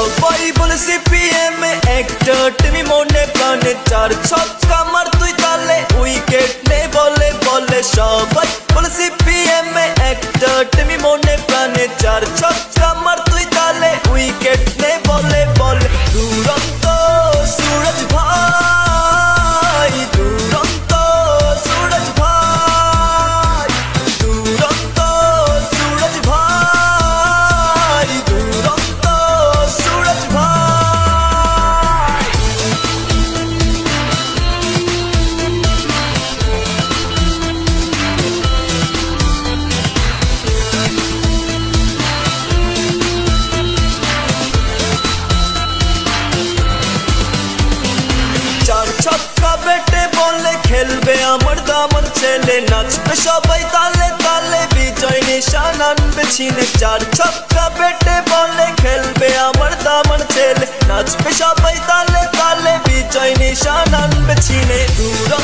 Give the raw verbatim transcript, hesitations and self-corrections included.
সবাই বলে সিপিএম একটা টিমি মনে প্রাণে চার ছক্কা মার তুই তালে উইকেট নে বলে বলে সবাই বলে সিপিএম একটা টিমি মনে প্রাণে চার ছক্কা মার তুই তালে উইকেট নে বলে বলে দুরন্ত সুরজ ভাই দুরন্ত সুরজ ভাই দুরন্ত সুরজ ভাই দুরন্ত সুরজ ভাই চার ছক্কা বেটে বলে খেলবে আমার দামন ছেলে নাচবে সবাই তালে তালে বিজয় নিশান আনবে ছিনে চার ছক্কা বেটে বলে খেলবে আমার দামন ছেলে নাচবে সবাই তালে তালে বিজয় নিশান আনবে ছিনে দূর